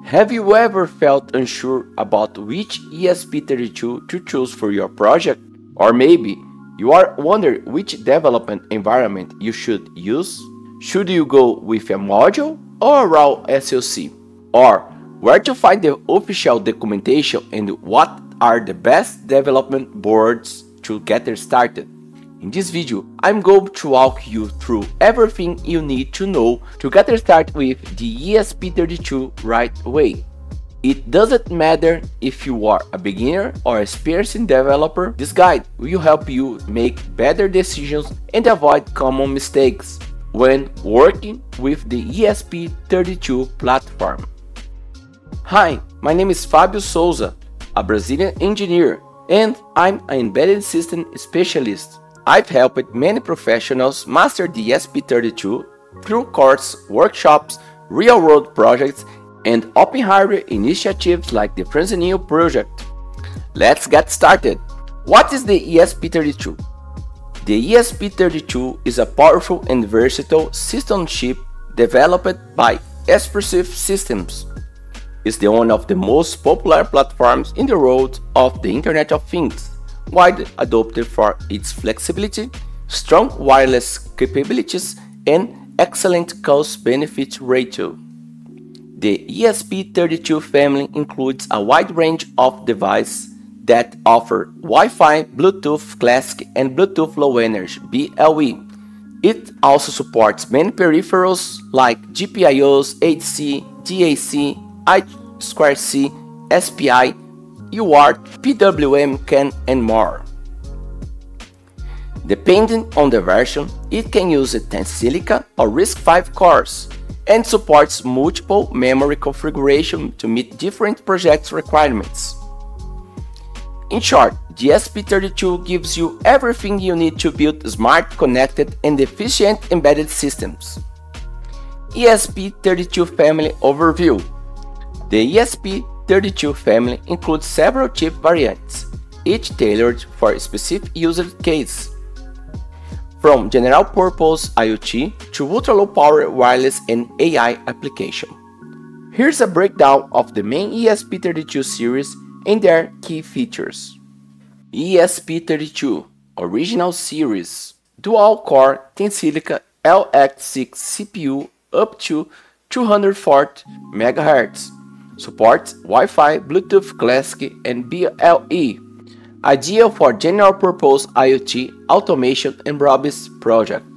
Have you ever felt unsure about which ESP32 to choose for your project? Or maybe you are wondering which development environment you should use? Should you go with a module or a raw SoC? Or where to find the official documentation and what are the best development boards to get started? In this video, I'm going to walk you through everything you need to know to get started with the ESP32 right way. It doesn't matter if you are a beginner or experienced developer, this guide will help you make better decisions and avoid common mistakes when working with the ESP32 platform. Hi, my name is Fabio Souza, a Brazilian engineer, and I'm an embedded system specialist. I've helped many professionals master the ESP32 through courses, workshops, real-world projects, and open hardware initiatives like the Fresnel project. Let's get started. What is the ESP32? The ESP32 is a powerful and versatile system chip developed by Expressive Systems. It's one of the most popular platforms in the world of the Internet of Things, widely adopted for its flexibility, strong wireless capabilities, and excellent cost-benefit ratio. The ESP32 family includes a wide range of devices that offer Wi-Fi, Bluetooth Classic, and Bluetooth Low Energy (BLE). It also supports many peripherals like GPIOs, AC, DAC, I2C, SPI, UART, PWM, CAN, and more. Depending on the version, it can use a Tensilica or RISC-V cores and supports multiple memory configuration to meet different project requirements. In short, the ESP32 gives you everything you need to build smart, connected, and efficient embedded systems. ESP32 Family Overview. The ESP32 family includes several chip variants, each tailored for a specific user case, from general-purpose IoT to ultra-low-power wireless and AI application. Here's a breakdown of the main ESP32 series and their key features. ESP32 Original Series Dual-Core Tensilica LX6 CPU up to 240 MHz. Supports Wi-Fi, Bluetooth Classic, and BLE. Ideal for general-purpose IoT, automation, and robust project.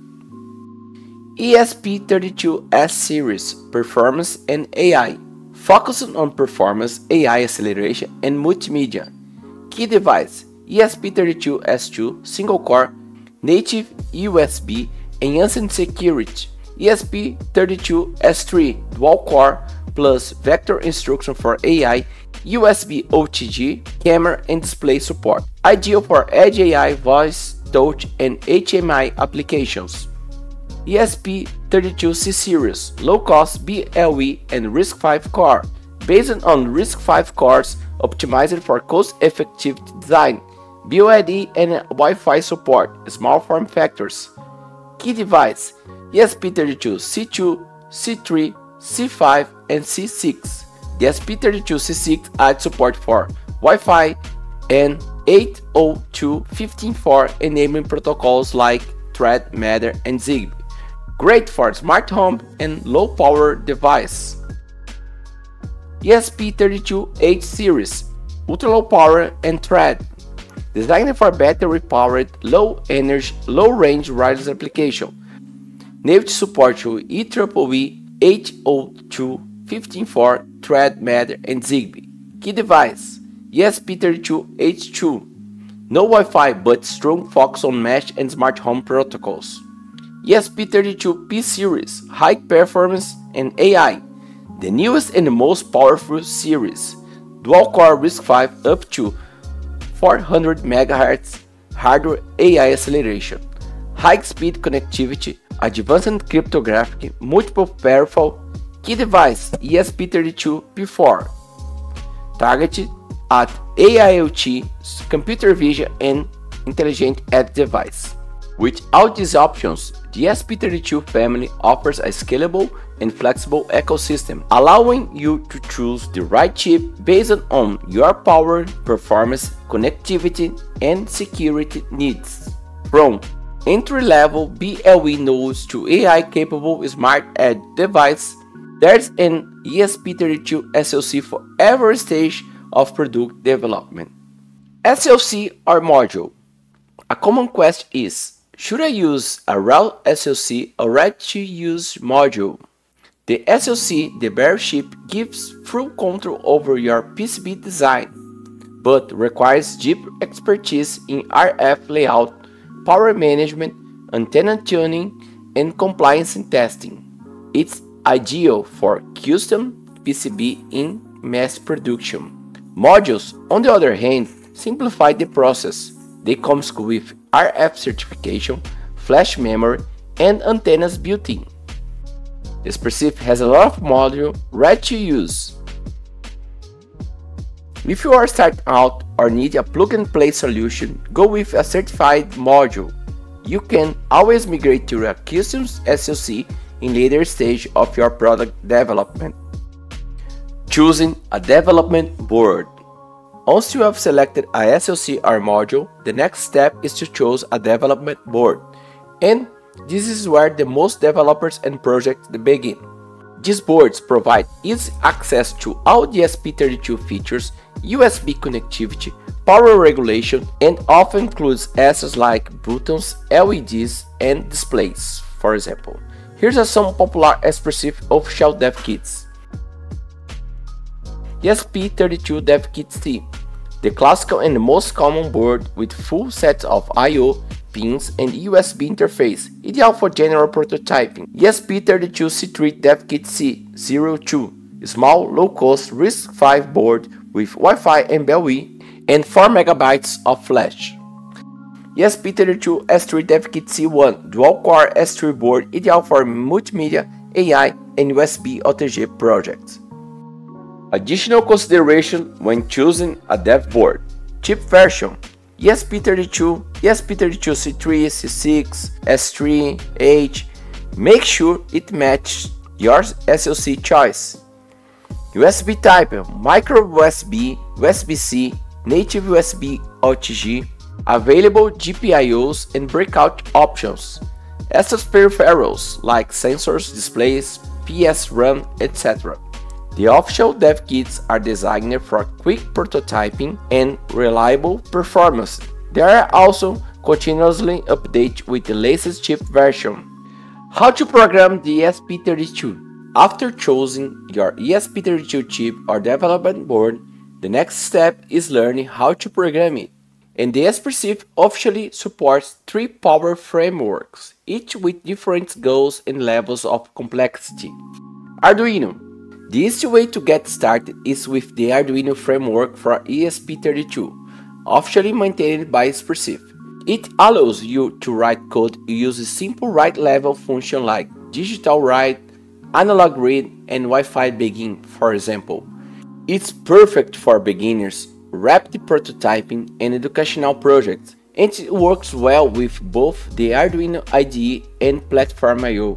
ESP32S Series Performance and AI. Focusing on performance, AI acceleration, and multimedia. Key device: ESP32S2 single-core, native USB, enhanced security. ESP32S3 dual-core plus vector instruction for AI, USB OTG, camera and display support. Ideal for edge AI, voice, touch, and HMI applications. ESP32C Series, low-cost BLE and RISC-V core, based on RISC-V cores optimized for cost-effective design, BLE and Wi-Fi support, small form factors. Key device: ESP32 C2, C3, C5, and C6. The ESP32C6 adds support for Wi-Fi and 802.15.4 enabling protocols like Thread, Matter, and Zigbee. Great for smart home and low-power device. ESP32H Series Ultra-Low Power and Thread. Designed for battery-powered, low-energy, low-range wireless application. Native support to EEE 802.15.4, Thread, Matter, and Zigbee. Key device: ESP32H2. No Wi-Fi but strong focus on mesh and smart home protocols. ESP32P Series, high performance and AI. The newest and most powerful series. Dual-core RISC-V up to 400 MHz hardware AI acceleration. High-speed connectivity, advanced cryptographic, multiple peripheral. Key device: ESP32P4. Targeted at AIoT, computer vision, and intelligent edge device. With all these options, the ESP32 family offers a scalable and flexible ecosystem, allowing you to choose the right chip based on your power, performance, connectivity, and security needs. From entry-level BLE nodes to AI-capable smart edge device, there's an ESP32 SoC for every stage of product development. SoC or module? A common question is, should I use a raw SoC or ready-to-use module? The SoC, the bare chip, gives full control over your PCB design, but requires deep expertise in RF layout, power management, antenna tuning, and compliance testing. It's ideal for custom PCB in mass production. Modules, on the other hand, simplify the process. They come with RF certification, flash memory, and antennas built in. The specific has a lot of modules ready to use. If you are starting out or need a plug-and-play solution, go with a certified module. You can always migrate to a custom SoC in later stage of your product development. Choosing a development board. Once you have selected a SoC or module, the next step is to choose a development board, and this is where the most developers and projects begin. These boards provide easy access to all the ESP32 features, USB connectivity, power regulation, and often includes assets like buttons, LEDs, and displays, for example. Here are some popular specific off-the-shelf dev kits. ESP32 Dev Kit C, the classical and most common board with full sets of I/O pins and USB interface, ideal for general prototyping. ESP32 C3 Dev Kit C02, small, low-cost RISC-V board with Wi-Fi and BLE and 4 MB of flash. ESP32 S3 Dev Kit C1, dual-core S3 board, ideal for multimedia, AI, and USB OTG projects. Additional consideration when choosing a dev board. Chip version: ESP32, ESP32 C3, C6, S3, H. Make sure it matches your SoC choice. USB type: micro USB, USB-C, native USB OTG. Available GPIOs and breakout options. Access peripherals like sensors, displays, PS-RAM, etc. The official dev kits are designed for quick prototyping and reliable performance. They are also continuously updated with the latest chip version. How to program the ESP32? After choosing your ESP32 chip or development board, the next step is learning how to program it. And the ESP officially supports 3 power frameworks, each with different goals and levels of complexity. Arduino. The easy way to get started is with the Arduino framework for ESP32, officially maintained by ESP. It allows you to write code using simple write level functions like digital write, analog read, and Wi-Fi begin, for example. It's perfect for beginners, rapid prototyping, and educational projects, and it works well with both the Arduino IDE and Platform I/O.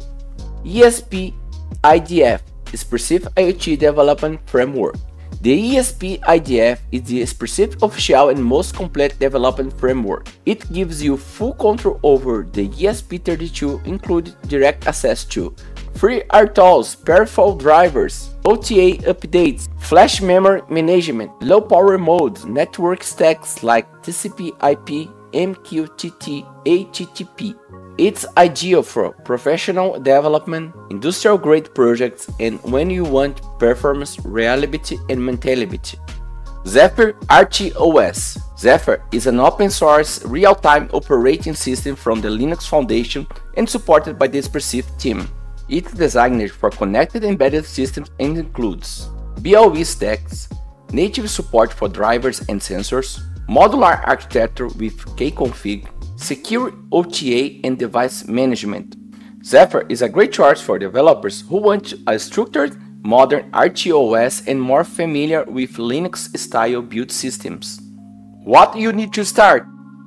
ESP-IDF, Specific IoT Development Framework. The ESP-IDF is the specific official and most complete development framework. It gives you full control over the ESP32, including direct access to free RTOS, peripheral drivers, OTA updates, flash memory management, low power modes, network stacks like TCP/IP, MQTT, HTTP. It's ideal for professional development, industrial grade projects, and when you want performance, reliability, and maintainability. Zephyr RTOS. Zephyr is an open source real-time operating system from the Linux Foundation and supported by the specific team. It's designed for connected embedded systems and includes BLE stacks, native support for drivers and sensors, modular architecture with kconfig, secure OTA and device management. Zephyr is a great choice for developers who want a structured, modern RTOS and more familiar with Linux-style build systems. What you need to start?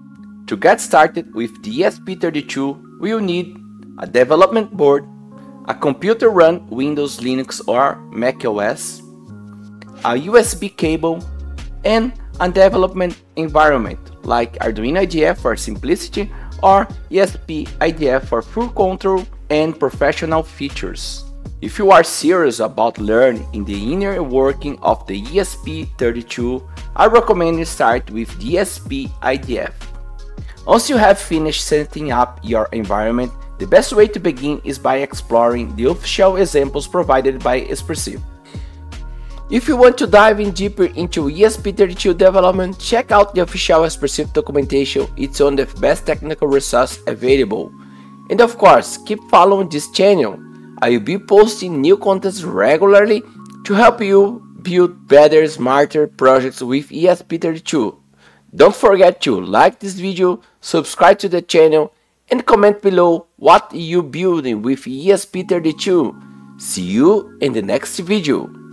To get started with the ESP32, we will need a development board, a computer run Windows, Linux or Mac OS, a USB cable, and a development environment like Arduino IDF for simplicity or ESP-IDF for full control and professional features. If you are serious about learning the inner working of the ESP32, I recommend you start with the ESP-IDF. Once you have finished setting up your environment, the best way to begin is by exploring the official examples provided by Espressive. If you want to dive in deeper into ESP32 development, check out the official Espressive documentation. It's one of the best technical resources available. And of course, keep following this channel. I will be posting new contents regularly to help you build better, smarter projects with ESP32. Don't forget to like this video, subscribe to the channel, and comment below what you building with ESP32. See you in the next video.